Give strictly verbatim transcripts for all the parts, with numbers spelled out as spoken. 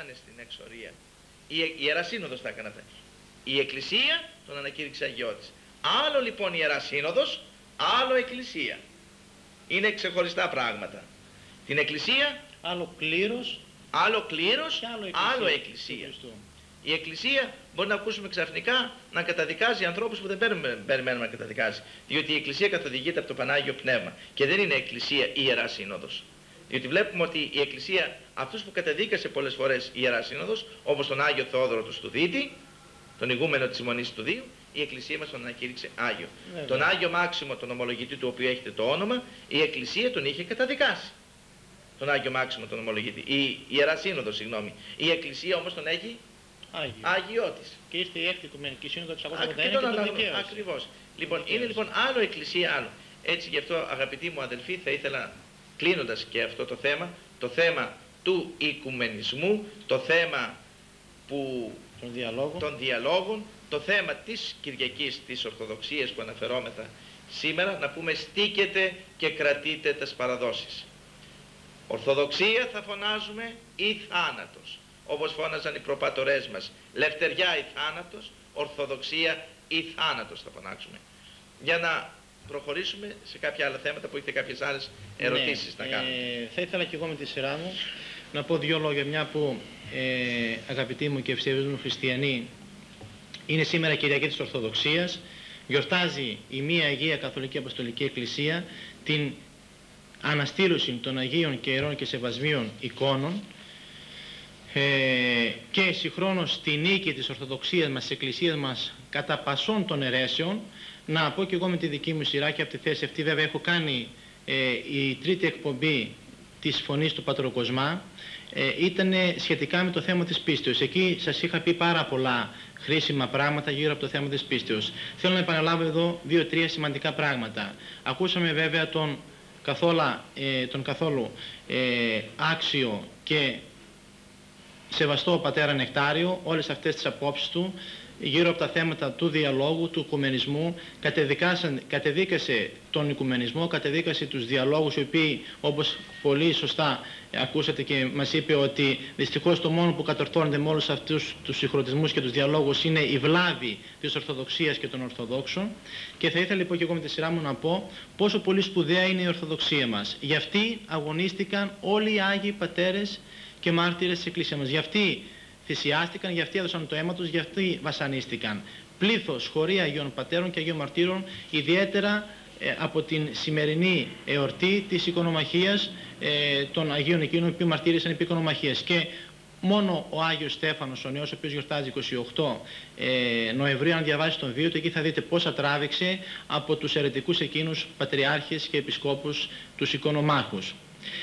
πηγαίνανε στην εξορία. Η, η Ιερά Σύνοδος τα έκανε αυτά. Η Εκκλησία τον ανακήρυξε αγιώτης. Άλλο λοιπόν η Ιερά Σύνοδος, άλλο Εκκλησία. Είναι ξεχωριστά πράγματα. Την Εκκλησία, άλλο κλήρος, άλλο κλήρος, και άλλο Εκκλησία. άλλο εκκλησία. Η Εκκλησία μπορεί να ακούσουμε ξαφνικά να καταδικάζει ανθρώπους που δεν περιμένουμε να καταδικάζει. Διότι η Εκκλησία καθοδηγείται από το Πανάγιο Πνεύμα και δεν είναι Εκκλησία η Ιερά Σύνοδος. Διότι βλέπουμε ότι η Εκκλησία, αυτούς που καταδίκασε πολλές φορές η Ιερά Σύνοδος, όπως τον Άγιο Θεόδωρο του Στουδίτη, τον ηγούμενο της Μονής του Δίου, η Εκκλησία μας τον ανακήρυξε Άγιο. Βέβαια. Τον Άγιο Μάξιμο, τον ομολογητή του οποίου έχετε το όνομα, η Εκκλησία τον είχε καταδικάσει. Τον Άγιο Μάξιμο, τον ομολογητή. Η, η Ιερά Σύνοδος, συγγνώμη. Η Εκκλησία όμως τον έχει Άγιο. Άγιώτης. Και ήρθε η έκτη Οικουμενική Σύνοδο εξακόσια ογδόντα Και ένα τον και τον αναγνω- δικαίωσε. Ακριβώς. Λοιπόν, Δικαίωσε. είναι λοιπόν άλλο Εκκλησία, άλλο. Έτσι γι' αυτό, αγαπητοί μου αδελφοί, θα ήθελα, κλείνοντας και αυτό το θέμα, το θέμα του οικουμενισμού, το θέμα που, Των διαλόγων. των διαλόγων, το θέμα της Κυριακής της Ορθοδοξίας που αναφερόμεθα σήμερα, να πούμε στίκετε και κρατείτε τις παραδόσεις. Ορθοδοξία θα φωνάζουμε ή θάνατος, όπως φώναζαν οι προπατορές μας. Λευτεριά ή θάνατος, Ορθοδοξία ή θάνατος θα φωνάξουμε. Για να προχωρήσουμε σε κάποια άλλα θέματα που έχετε κάποιες άλλες ερωτήσεις ναι, να κάνετε. Ε, θα ήθελα και εγώ με τη σειρά μου να πω δύο λόγια, μια που ε, αγαπητοί μου και ευσεβείς μου χριστιανοί, είναι σήμερα Κυριακή της Ορθοδοξίας, γιορτάζει η μία Αγία Καθολική Αποστολική Εκκλησία την αναστήλωση των Αγίων και Ιερών και Σεβασμίων εικόνων ε, και συγχρόνως τη νίκη της Ορθοδοξίας μας, της Εκκλησίας μας κατά πασών των αιρέσεων. Να πω και εγώ με τη δική μου σειρά και από τη θέση αυτή, βέβαια έχω κάνει ε, η τρίτη εκπομπή της Φωνής του Πατροκοσμά, ε, ήταν σχετικά με το θέμα της πίστεως. Εκεί σας είχα πει πάρα πολλά χρήσιμα πράγματα γύρω από το θέμα της πίστεως. Θέλω να επαναλάβω εδώ δύο-τρία σημαντικά πράγματα. Ακούσαμε βέβαια τον καθόλου, ε, τον καθόλου ε, άξιο και σεβαστό πατέρα Νεκτάριο, όλες αυτές τις απόψεις του γύρω από τα θέματα του διαλόγου, του οικουμενισμού, κατεδίκασε τον οικουμενισμό, κατεδίκασε τους διαλόγους, οι οποίοι, όπως πολύ σωστά ακούσατε και μας είπε, ότι δυστυχώς το μόνο που κατορθώνεται με όλους αυτούς τους συγχρονισμούς και τους διαλόγους είναι η βλάβη της Ορθοδοξίας και των Ορθοδόξων. Και θα ήθελα λοιπόν και εγώ με τη σειρά μου να πω πόσο πολύ σπουδαία είναι η Ορθοδοξία μας. Γι' αυτή αγωνίστηκαν όλοι οι Άγιοι Πατέρες και μάρτυρες της Εκκλησίας μας. Γι' αυτή θυσιάστηκαν, γι' αυτοί έδωσαν το αίμα τους, γι' αυτοί βασανίστηκαν. Πλήθος χωρί Αγίων Πατέρων και Αγίων Μαρτύρων, ιδιαίτερα ε, από την σημερινή εορτή της οικονομαχίας ε, των Αγίων εκείνων που μαρτύρησαν επί οικονομαχίας. Και μόνο ο Άγιος Στέφανος ο Νέος, ο οποίος γιορτάζει είκοσι οκτώ ε, Νοεμβρίου, αν διαβάσει τον βίο του, εκεί θα δείτε πόσα τράβηξε από τους αιρετικούς εκείνους πατριάρχες και επισκόπους, τους οικονομάχους.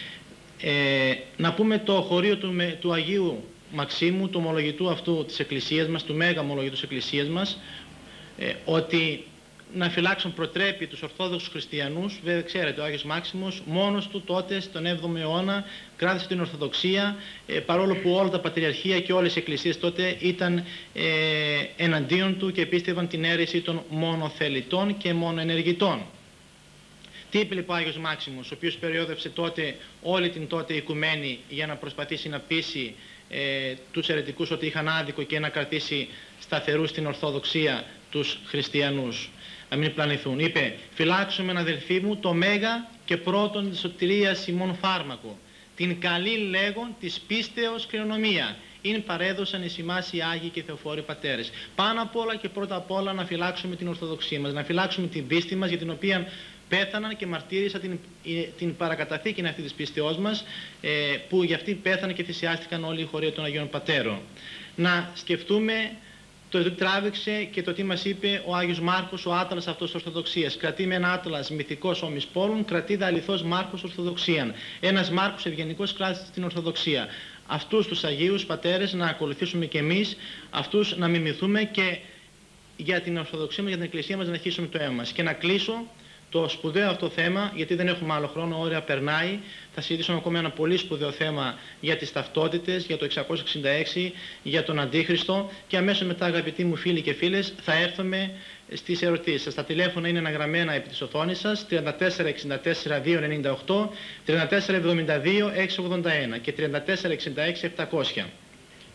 Ε, να πούμε το χωρίο του, με, του Αγίου Μαξίμου, του ομολογητού αυτού της Εκκλησίας μας, του μέγα ομολογητού της Εκκλησίας μας, ε, ότι να φυλάξουν προτρέπει τους Ορθόδοξους Χριστιανούς. Βέβαια ξέρετε, ο Άγιος Μάξιμος μόνος του τότε στον έβδομο αιώνα κράτησε την Ορθοδοξία, ε, παρόλο που όλα τα πατριαρχία και όλες οι εκκλησίες τότε ήταν ε, εναντίον του και πίστευαν την αίρεση των μονοθελητών και μονοενεργητών. Τι είπε λοιπόν ο Άγιος Μάξιμος, ο οποίος περιόδευσε τότε όλη την τότε οικουμένη για να προσπαθήσει να πείσει ε, τους αιρετικούς ότι είχαν άδικο και να κρατήσει σταθερούς στην Ορθοδοξία τους χριστιανούς, να μην πλανηθούν. Είπε: «Φυλάξουμε, αδελφοί μου, το μέγα και πρώτον της σωτηρίας ημών φάρμακο, την καλή λέγον της πίστεως κληρονομία. Είναι παρέδωσαν εις ημάς οι Άγιοι και Θεοφόροι Πατέρες». Πάνω απ' όλα και πρώτα απ' όλα να φυλάξουμε την Ορθοδοξία μας, να φυλάξουμε την πίστη μας, για την οποία πέθαναν και μαρτύρησαν την, την παρακαταθήκη αυτή της πίστεώς μας, ε, που για αυτή πέθαναν και θυσιάστηκαν όλοι οι χωρία των Αγίων Πατέρων. Να σκεφτούμε το τι τράβηξε και το τι μας είπε ο Άγιος Μάρκος, ο άταλας αυτός της Ορθοδοξίας. Κρατεί με ένα άταλας μυθικός όμης πόλων, κρατεί δε αληθώς Μάρκος Ορθοδοξίαν. Ένας Μάρκος ευγενικός κράτησε την Ορθοδοξία. Αυτούς τους Αγίους Πατέρες να ακολουθήσουμε και εμείς, αυτούς να μιμηθούμε και για την Ορθοδοξία μας, για την Εκκλησία μας να αρχίσουμε το αίμα μας. Και να κλείσω το σπουδαίο αυτό θέμα, γιατί δεν έχουμε άλλο χρόνο, ώρα περνάει. Θα συζητήσουμε ακόμα ένα πολύ σπουδαίο θέμα για τις ταυτότητες, για το εξακόσια εξήντα έξι, για τον Αντίχριστο, και αμέσως μετά, αγαπητοί μου φίλοι και φίλες, θα έρθουμε στις ερωτήσεις σας. Τα τηλέφωνα είναι αναγραμμένα επί της οθόνης σας: τριάντα τέσσερα εξήντα τέσσερα δύο ενενήντα οκτώ, τριάντα τέσσερα εβδομήντα δύο έξι ογδόντα ένα και τριάντα τέσσερα εξήντα έξι επτακόσια.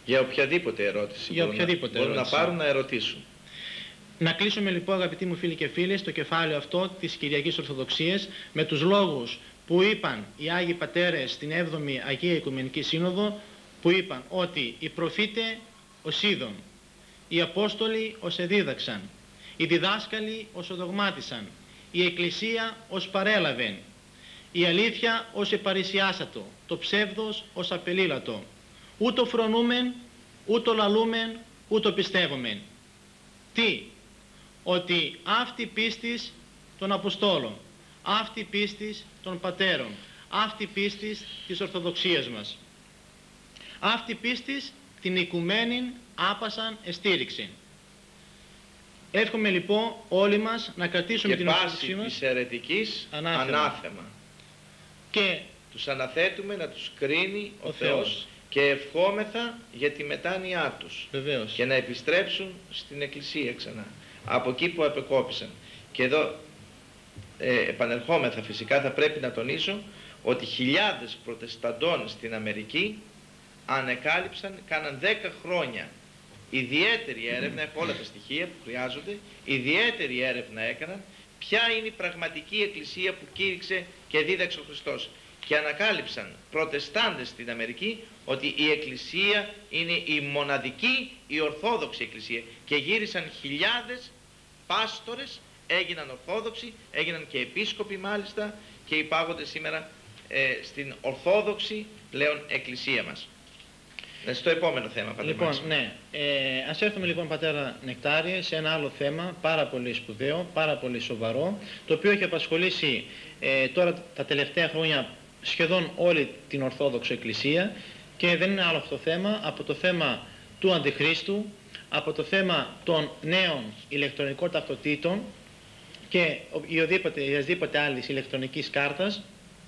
Για οποιαδήποτε ερώτηση. Για οποιαδήποτε μπορούν ερώτηση. να πάρουν να ερωτήσουν. Να κλείσουμε λοιπόν, αγαπητοί μου φίλοι και φίλες, το κεφάλαιο αυτό της Κυριακής Ορθοδοξίας με τους λόγους που είπαν οι Άγιοι Πατέρες στην έβδομη Αγία Οικουμενική Σύνοδο, που είπαν ότι οι προφήτε ως είδον, οι Απόστολοι ως εδίδαξαν, οι διδάσκαλοι ως οδογμάτισαν, η Εκκλησία ως παρέλαβεν, η αλήθεια ως επαρισιάσατο, το ψεύδος ως απελήλατο, ούτω φρονούμεν, ούτω λαλούμεν, ούτω πιστεύομεν. Τι? Ότι αυτή πίστης των Αποστόλων, αυτή πίστης των Πατέρων, αυτή πίστης της Ορθοδοξίας μας, αυτή πίστης την οικουμένην άπασαν εστήριξε. Εύχομαι λοιπόν όλοι μας να κρατήσουμε και την Ορθοδοξία μας. Και πάση της αιρετικής ανάθεμα. ανάθεμα. Και τους αναθέτουμε να τους κρίνει ο, ο Θεός, Θεός και ευχόμεθα για τη μετάνοιά τους. Βεβαίως. Και να επιστρέψουν στην Εκκλησία ξανά, από εκεί που απεκόπησαν. Και εδώ ε, επανερχόμεθα, φυσικά θα πρέπει να τονίσω ότι χιλιάδες προτεσταντών στην Αμερική ανεκάλυψαν, κάναν δέκα χρόνια ιδιαίτερη έρευνα, έχω όλα τα στοιχεία που χρειάζονται, ιδιαίτερη έρευνα έκαναν ποια είναι η πραγματική εκκλησία που κήρυξε και δίδαξε ο Χριστός. Και ανακάλυψαν προτεστάντες στην Αμερική ότι η εκκλησία είναι η μοναδική, η ορθόδοξη εκκλησία. Και γύρισαν χιλιάδες πάστορες, έγιναν ορθόδοξοι, έγιναν και επίσκοποι μάλιστα και υπάγονται σήμερα ε, στην ορθόδοξη πλέον εκκλησία μας. Στο επόμενο θέμα, Πατέρα Λοιπόν, Μάξιμο. ναι. Ε, ας έρθουμε λοιπόν, Πατέρα Νεκτάριε, σε ένα άλλο θέμα πάρα πολύ σπουδαίο, πάρα πολύ σοβαρό, το οποίο έχει απασχολήσει ε, τώρα τα τελευταία χρόνια σχεδόν όλη την Ορθόδοξη Εκκλησία, και δεν είναι άλλο αυτό το θέμα από το θέμα του Αντιχρίστου, από το θέμα των νέων ηλεκτρονικών ταυτοτήτων και οποιασδήποτε άλλης ηλεκτρονικής κάρτας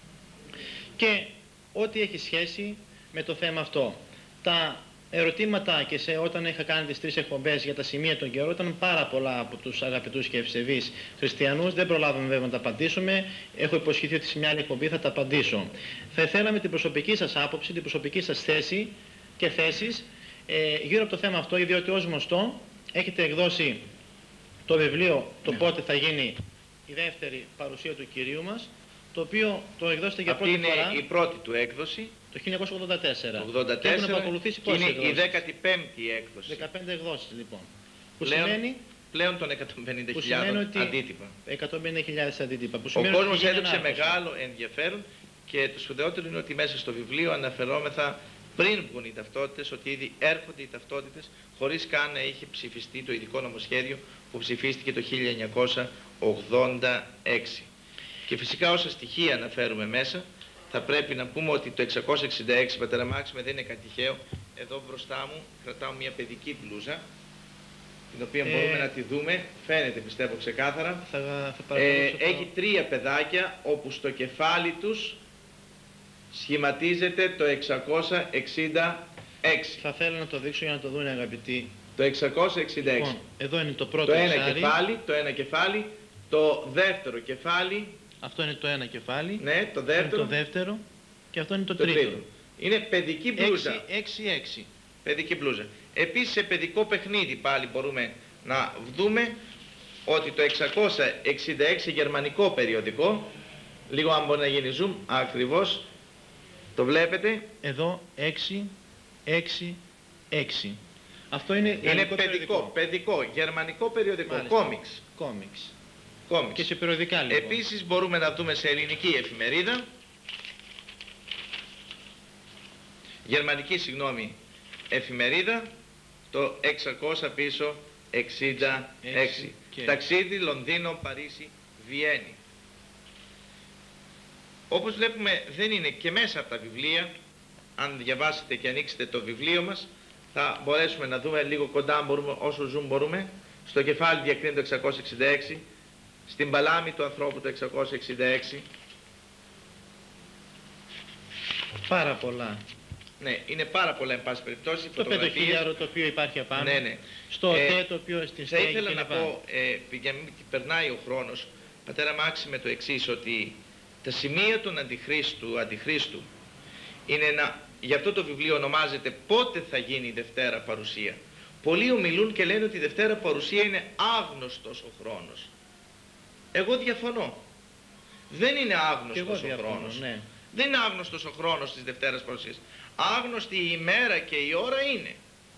και ό,τι έχει σχέση με το θέμα αυτό. Τα ερωτήματα και σε όταν είχα κάνει τις τρεις εκπομπές για τα σημεία των καιρών ήταν πάρα πολλά από τους αγαπητούς και ευσεβείς χριστιανούς. Δεν προλάβαμε βέβαια να τα απαντήσουμε. Έχω υποσχεθεί ότι σε μια άλλη εκπομπή θα τα απαντήσω. Θα ήθελα με την προσωπική σας άποψη, την προσωπική σας θέση και θέσεις ε, γύρω από το θέμα αυτό, διότι ως γνωστό έχετε εκδώσει το βιβλίο «Το ναι. πότε θα γίνει η δεύτερη παρουσία του Κυρίου μας», το οποίο το εκδώσετε για Αυτή πρώτη είναι φορά η πρώτη του έκδοση το χίλια εννιακόσια ογδόντα τέσσερα. το ογδόντα τέσσερα, και έχουν επακολουθήσει πόσες είναι εκδόσεις? η δέκατη πέμπτη έκδοση. δεκαπέντε εκδόσεις λοιπόν. Που πλέον, σημαίνει, πλέον των εκατόν πενήντα που χιλιάδες σημαίνει ότι αντίτυπα. εκατόν πενήντα χιλιάδες αντίτυπα. Που Ο σημαίνει κόσμος ότι έδειξε ανάρτηση. μεγάλο ενδιαφέρον και το σπουδαιότερο είναι ότι μέσα στο βιβλίο αναφερόμεθα πριν βγουν οι ταυτότητες, ότι ήδη έρχονται οι ταυτότητες χωρίς καν να είχε ψηφιστεί το ειδικό νομοσχέδιο που ψηφίστηκε το χίλια εννιακόσια ογδόντα έξι. Και φυσικά όσα στοιχεία αναφέρουμε μέσα, θα πρέπει να πούμε ότι το εξακόσια εξήντα έξι, Πατέρα Μάξιμε, δεν είναι κάτι τυχαίο. Εδώ μπροστά μου κρατάω μια παιδική μπλούζα, την οποία Ε, μπορούμε να τη δούμε, φαίνεται πιστεύω ξεκάθαρα. Θα, θα Ε, το... έχει τρία παιδάκια όπου στο κεφάλι τους σχηματίζεται το εξακόσια εξήντα έξι. Θα θέλω να το δείξω για να το δουν αγαπητοί. Το εξακόσια εξήντα έξι. Λοιπόν, εδώ είναι το πρώτο Το ένα εξάρι. κεφάλι, το ένα κεφάλι, το δεύτερο κεφάλι, Αυτό είναι το ένα κεφάλι. ναι, το Αυτό είναι δεύτερο, το δεύτερο. Και αυτό είναι το, το τρίτο. τρίτο. Είναι παιδική μπλούζα. έξι έξι. Παιδική μπλούζα. Επίσης σε παιδικό παιχνίδι πάλι μπορούμε να δούμε ότι το εξακόσια εξήντα έξι γερμανικό περιοδικό, λίγο αν μπορεί να γίνει zoom, ακριβώς, το βλέπετε, Εδώ έξι έξι έξι. Αυτό είναι, είναι γαλλικό παιδικό, περιοδικό. παιδικό, γερμανικό περιοδικό, Μάλιστα. κόμιξ. Κόμιξ. κόμιξ. Και σε περιοδικά λοιπόν. Επίσης μπορούμε να δούμε σε ελληνική εφημερίδα, γερμανική συγγνώμη εφημερίδα, το εξακόσια πίσω εξήντα έξι. Και... Ταξίδι Λονδίνο, Παρίσι, Βιέννη. Όπως βλέπουμε δεν είναι και μέσα από τα βιβλία, αν διαβάσετε και ανοίξετε το βιβλίο μας, θα μπορέσουμε να δούμε λίγο κοντά, μπορούμε, όσο zoom μπορούμε. Στο κεφάλι διακρίνει το εξακόσια εξήντα έξι, στην παλάμη του ανθρώπου το εξακόσια εξήντα έξι. Πάρα πολλά. Ναι, είναι πάρα πολλά εν πάση περιπτώσει. Το πεντοχίλιαρο το οποίο υπάρχει απάνω. Ναι, ναι. Στο Ε, ΟΤΕ το οποίο στην Θα στέγη ήθελα και να λοιπά. πω, ε, για να μην περνάει ο χρόνος, Πατέρα Μάξιμε, το εξής, ότι τα σημεία των αντιχρίστου, αντιχρίστου είναι να γι' αυτό το βιβλίο ονομάζεται «Πότε θα γίνει η Δευτέρα Παρουσία». Πολλοί ομιλούν και λένε ότι η Δευτέρα Παρουσία είναι άγνωστος ο χρόνος. Εγώ διαφωνώ. Δεν είναι άγνωστος ο χρόνος. Ναι. Δεν είναι άγνωστος ο χρόνος της Δευτέρας Παρουσίας. Άγνωστη η ημέρα και η ώρα είναι.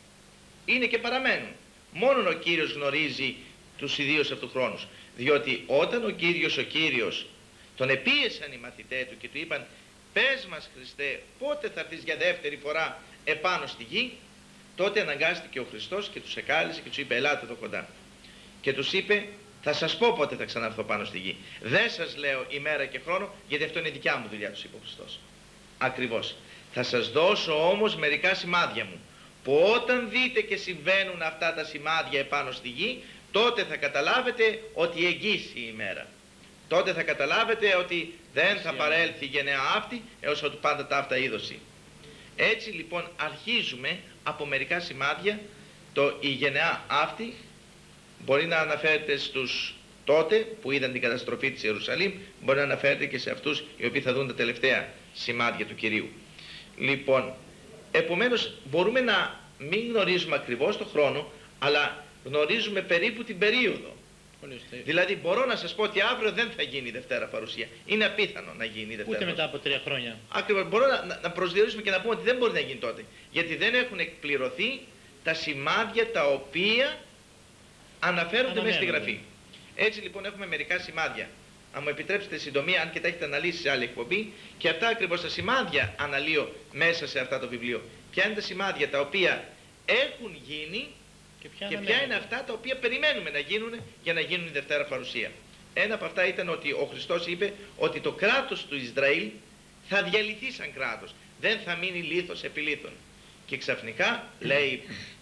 Είναι και παραμένουν. Μόνον ο Κύριος γνωρίζει τους ιδίους αυτού χρόνους. Διότι όταν ο Κύριος ο Κύριος τον επίεσαν οι μαθητές του και του είπαν «Πες μας Χριστέ, πότε θα έρθεις για δεύτερη φορά επάνω στη γη», τότε αναγκάστηκε ο Χριστός και τους εκάλεσε και τους είπε «Ελάτε εδώ κοντά». Και τους είπε «Θα σας πω πότε θα ξαναρθώ πάνω στη γη. Δεν σας λέω ημέρα και χρόνο, γιατί αυτό είναι δικιά μου δουλειά», τους είπε ο Χριστός. Ακριβώς. «Θα σας δώσω όμως μερικά σημάδια μου, που όταν δείτε και συμβαίνουν αυτά τα σημάδια επάνω στη γη, τότε θα καταλάβετε ότι εγγύσει η ημέρα. Τότε θα καταλάβετε ότι δεν θα παρέλθει η γενναία αυτή έως ότου πάντα τα αυτά είδωση». Έτσι λοιπόν αρχίζουμε από μερικά σημάδια. Το η γενεά αυτή μπορεί να αναφέρεται στους τότε που είδαν την καταστροφή της Ιερουσαλήμ, μπορεί να αναφέρεται και σε αυτούς οι οποίοι θα δουν τα τελευταία σημάδια του Κυρίου. Λοιπόν, επομένως μπορούμε να μην γνωρίζουμε ακριβώς τον χρόνο, αλλά γνωρίζουμε περίπου την περίοδο. Δηλαδή μπορώ να σας πω ότι αύριο δεν θα γίνει η Δευτέρα Παρουσία. Είναι απίθανο να γίνει η Δευτέρα Ούτε Παρουσία. μετά από τρία χρόνια. Ακριβώς. Μπορώ να, να προσδιορίσουμε και να πούμε ότι δεν μπορεί να γίνει τότε. Γιατί δεν έχουν εκπληρωθεί τα σημάδια τα οποία αναφέρονται μέσα στη Γραφή. Έτσι λοιπόν έχουμε μερικά σημάδια. Αν μου επιτρέψετε συντομία, αν και τα έχετε αναλύσει σε άλλη εκπομπή, και αυτά ακριβώς τα σημάδια αναλύω μέσα σε αυτά το βιβλίο. Ποια είναι τα σημάδια τα οποία έχουν γίνει και ποια, και ποια είναι αυτά τα οποία περιμένουμε να γίνουν για να γίνουν η Δευτέρα Παρουσία. Ένα από αυτά ήταν ότι ο Χριστός είπε ότι το κράτος του Ισραήλ θα διαλυθεί σαν κράτος. Δεν θα μείνει λίθος επί λίθων. Και ξαφνικά λέει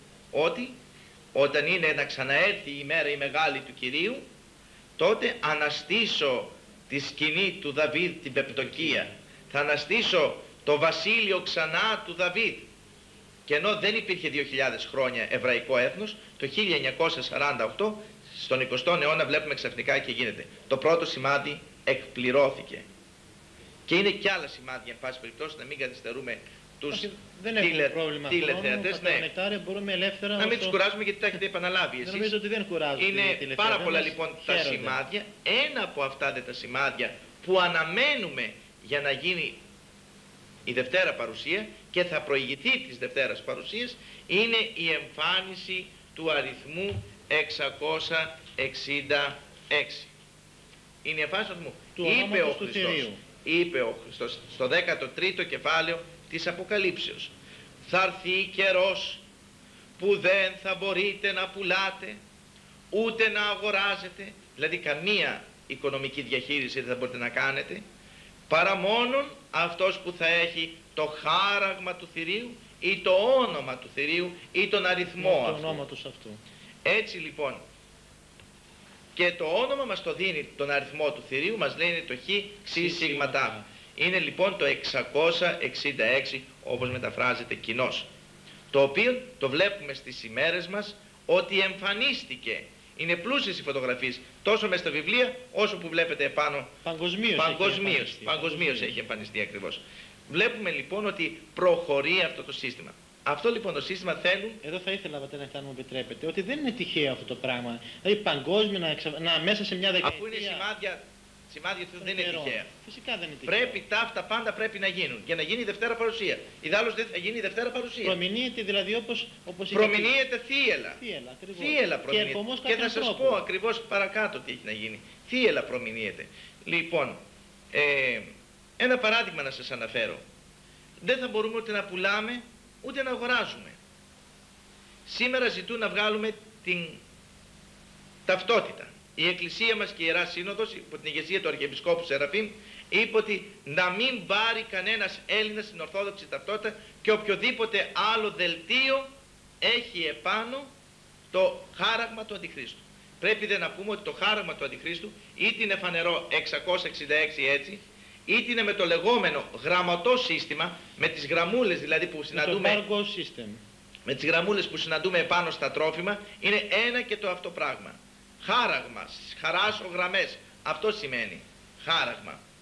ότι όταν είναι να ξαναέρθει η ημέρα η μεγάλη του Κυρίου, τότε αναστήσω τη σκηνή του Δαβίδ την πεπτοκία. Θα αναστήσω το βασίλειο ξανά του Δαβίδ. Και ενώ δεν υπήρχε δύο χιλιάδες χρόνια εβραϊκό έθνος, το χίλια εννιακόσια σαράντα οκτώ στον εικοστό αιώνα βλέπουμε ξαφνικά και γίνεται. Το πρώτο σημάδι εκπληρώθηκε. Και είναι και άλλα σημάδια, εν πάση περιπτώσει, να μην καθυστερούμε τους τηλεθεατές. Ναι. Μπορούμε ελεύθερα να μην όσο... τους κουράζουμε, γιατί τα έχετε επαναλάβει εσείς. Νομίζω ότι δεν κουράζουμε. Είναι πάρα πολλά λοιπόν τα σημάδια. Ένα από αυτά τα σημάδια που αναμένουμε για να γίνει η Δευτέρα Παρουσία και θα προηγηθεί της Δευτέρας Παρουσίας είναι η εμφάνιση του αριθμού εξακόσια εξήντα έξι. Είναι η εμφάνιση του αριθμού. Του είπε, ο του Χριστός, είπε ο Χριστός στο δέκατο τρίτο κεφάλαιο της Αποκαλύψεως. Θα έρθει καιρός που δεν θα μπορείτε να πουλάτε ούτε να αγοράζετε, δηλαδή καμία οικονομική διαχείριση δεν θα μπορείτε να κάνετε, παρά μόνον αυτός που θα έχει το χάραγμα του θηρίου ή το όνομα του θηρίου ή τον αριθμό το αυτού. ονόματος αυτού. Έτσι λοιπόν, και το όνομα μας το δίνει τον αριθμό του θηρίου, μας λέει είναι το χ ξι σίγμα τάφ. Είναι λοιπόν το εξακόσια εξήντα έξι όπως μεταφράζεται κοινώς, το οποίο το βλέπουμε στις ημέρες μας ότι εμφανίστηκε. Είναι πλούσιες οι φωτογραφίες τόσο μέσα στα βιβλία όσο που βλέπετε επάνω. Παγκοσμίως, παγκοσμίως, έχει, παγκοσμίως έχει εμφανιστεί ακριβώς. Βλέπουμε λοιπόν ότι προχωρεί αυτό το σύστημα. Αυτό λοιπόν το σύστημα θέλουν. Εδώ θα ήθελα, πατέρα, αν μου επιτρέπετε, ότι δεν είναι τυχαίο αυτό το πράγμα. Δηλαδή παγκόσμιο να, εξα... να μέσα σε μια δεκαετία. Αφού είναι σημάδια, σημάδια του δεν είναι τυχαία. Φυσικά δεν είναι τυχαία. Πρέπει τα αυτά πάντα πρέπει να γίνουν για να γίνει η Δευτέρα Παρουσία. Ιδάλλως δεν θα γίνει η Δευτέρα Παρουσία. Προμηνύεται δηλαδή όπως. όπως προμηνύεται θύελα. Θύελα, ακριβώς. Θύελα προμηνύεται. Και, και θα σας πω ακριβώς παρακάτω τι έχει να γίνει. Θύελα προμηνύεται. Λοιπόν, ε, ένα παράδειγμα να σας αναφέρω. Δεν θα μπορούμε ούτε να πουλάμε ούτε να αγοράζουμε. Σήμερα ζητούν να βγάλουμε την ταυτότητα. Η Εκκλησία μας και η Ιερά Σύνοδος υπό την ηγεσία του Αρχιεπισκόπου Σεραφείμ είπε ότι να μην πάρει κανένας Έλληνας στην Ορθόδοξη ταυτότητα και οποιοδήποτε άλλο δελτίο έχει επάνω το χάραγμα του Αντιχρίστου. Πρέπει δε να πούμε ότι το χάραγμα του Αντιχρίστου είτε είναι φανερό εξακόσια εξήντα έξι έτσι, είτε είναι με το λεγόμενο γραμματό σύστημα, με τις γραμμούλες δηλαδή που συναντούμε, με, το system. με τις γραμμούλες που συναντούμε επάνω στα τρόφιμα, είναι ένα και το αυτό πράγμα. Χάραγμα, χαράσω γραμμές, αυτό σημαίνει χάραγμα.